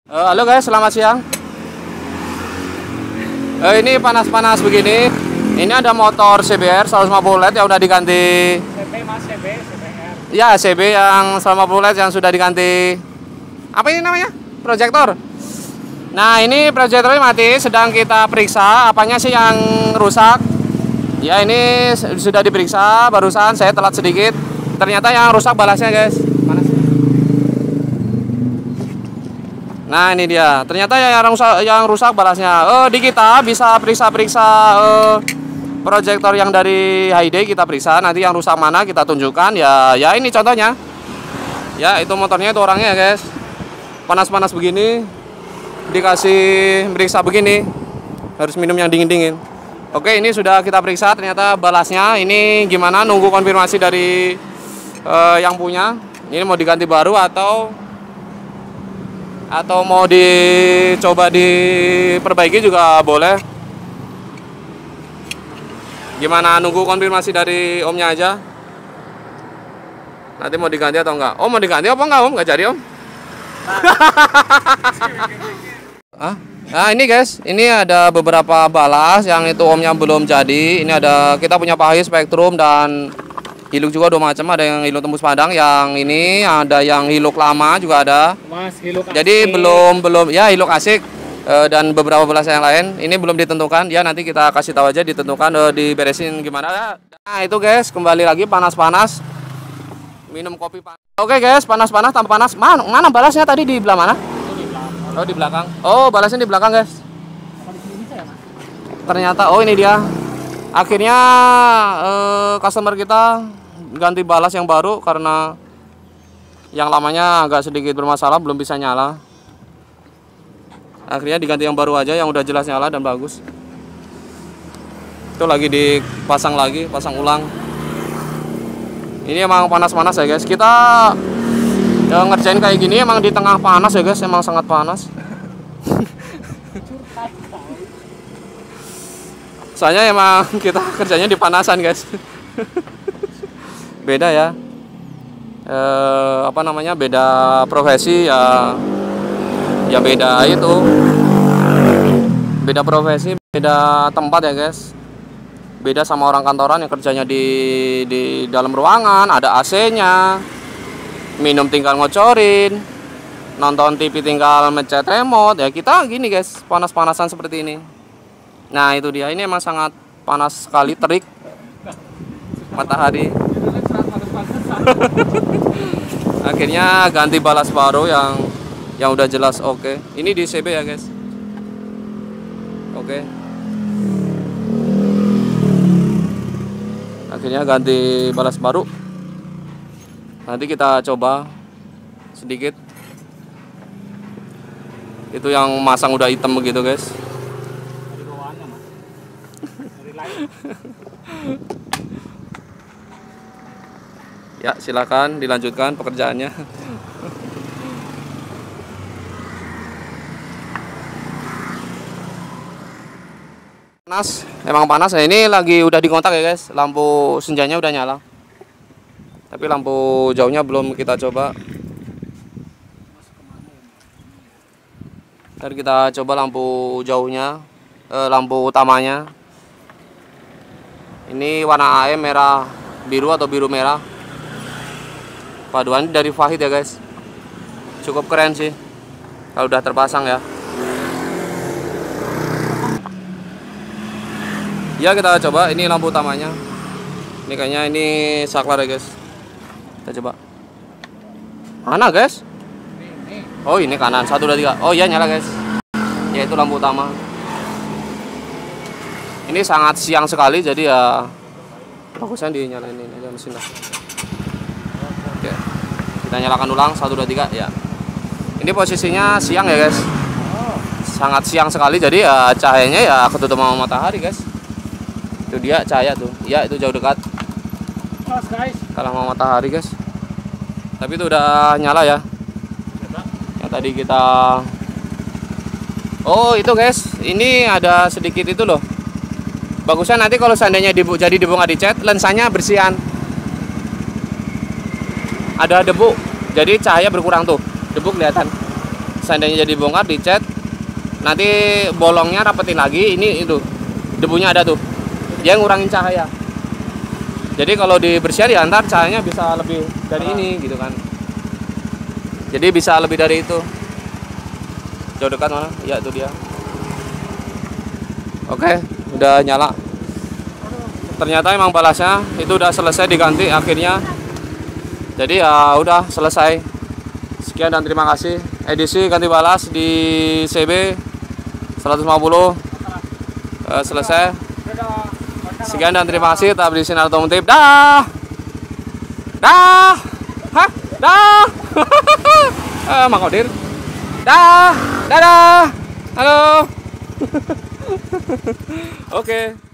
Halo guys, selamat siang. Ini panas-panas begini. Ini ada motor CBR 150 LED yang udah diganti. CB mas, CBR. Ya, CB yang 150 LED yang sudah diganti. Apa ini namanya? Proyektor. Nah, ini proyektornya mati. Sedang kita periksa apanya sih yang rusak. Ya, ini sudah diperiksa. Barusan saya telat sedikit. Ternyata yang rusak balasnya guys. Mana sih? Nah, ini dia. Ternyata yang rusak balasnya. Di kita bisa periksa-periksa proyektor yang dari Hyundai kita periksa. Nanti yang rusak mana kita tunjukkan. Ya ini contohnya. Ya, itu motornya, itu orangnya guys. Panas-panas begini, dikasih periksa begini. Harus minum yang dingin-dingin. Oke, ini sudah kita periksa. Ternyata balasnya ini gimana? Nunggu konfirmasi dari yang punya. Ini mau diganti baru atau mau dicoba diperbaiki juga boleh. Gimana, nunggu konfirmasi dari omnya aja. Nanti mau diganti atau enggak? Om mau diganti apa enggak om? Enggak jadi om. Nah ini guys, ini ada beberapa balas yang itu omnya belum jadi. Ini ada, kita punya pahi, spektrum, dan Hilux juga 2 macam. Ada yang Hilux tembus padang, yang ini ada yang Hilux lama juga ada. Mas, Hilux jadi asik. belum ya Hilux asik dan beberapa belas yang lain. Ini belum ditentukan. Ya nanti kita kasih tahu aja ditentukan, diberesin gimana. Nah itu guys, kembali lagi panas-panas. Minum kopi panas. Oke guys, panas-panas tambah panas. Mana balasnya tadi di belah mana? Oh di belakang. Oh balasnya di belakang guys. Ternyata ini dia. Akhirnya customer kita ganti balas yang baru karena yang lamanya agak sedikit bermasalah, belum bisa nyala. Akhirnya diganti yang baru aja yang udah jelas nyala dan bagus. Itu lagi dipasang lagi, pasang ulang. Ini emang panas-panas ya guys. Kita ngerjain kayak gini emang di tengah panas ya guys, emang sangat panas. Soalnya emang kita kerjanya di panasan guys. Beda ya. Beda profesi ya. Ya beda itu. Beda profesi, beda tempat ya guys. Beda sama orang kantoran yang kerjanya di dalam ruangan, ada AC-nya. Minum tinggal ngocorin. Nonton TV tinggal mencet remote. Ya kita gini guys, panas-panasan seperti ini. Nah itu dia, ini emang sangat panas sekali, terik matahari. Akhirnya ganti balas baru yang udah jelas oke. Ini di CB ya guys. Oke. Akhirnya ganti balas baru. Nanti kita coba sedikit. Itu yang masang udah hitam begitu guys. Ya silakan dilanjutkan pekerjaannya. Panas, emang panas. Nah, ini lagi udah dikontak ya guys. Lampu senjanya udah nyala. Tapi lampu jauhnya belum kita coba. Ntar kita coba lampu jauhnya, lampu utamanya. Ini warna AM merah biru atau biru merah. Paduan dari Fahid ya guys. Cukup keren sih kalau udah terpasang ya. Ya kita coba, ini lampu utamanya. Ini kayaknya ini saklar ya guys. Kita coba. Mana guys? Oh ini kanan, 1, 2, 3. Oh iya nyala guys. Ya itu lampu utama. Ini sangat siang sekali, jadi ya bagusnya dinyalain ini aja mesin lah. Oke. Kita nyalakan ulang 1, 2, 3 ya. Ini posisinya siang ya guys. Sangat siang sekali, jadi ya cahayanya ya ketutup sama matahari guys. Itu dia cahaya tuh. Ya itu jauh dekat. Kalah sama matahari guys. Tapi itu udah nyala ya. Yang tadi kita. Oh itu guys, ini ada sedikit itu loh. Bagusnya nanti kalau seandainya jadi debu nggak dicat, lensanya bersihan. Ada debu, jadi cahaya berkurang tuh, debu kelihatan. seandainya jadi bongkar dicat, nanti bolongnya rapetin lagi. Ini itu debunya ada tuh, dia ngurangin cahaya. Jadi kalau dibersihin ya ntar cahayanya bisa lebih dari ini gitu kan. Jadi bisa lebih dari itu. Jauh dekat mana? Ya itu dia. Oke, udah nyala. Ternyata emang balasnya itu udah selesai diganti akhirnya. Jadi ya udah selesai. Sekian dan terima kasih. Edisi ganti balas di CB 150 selesai. Sekian dan terima kasih. Tetap di Sinar Otomotif. Dah. Dah. Hah? Dah. Mang Odir. Dah. Dadah. Halo. Oke.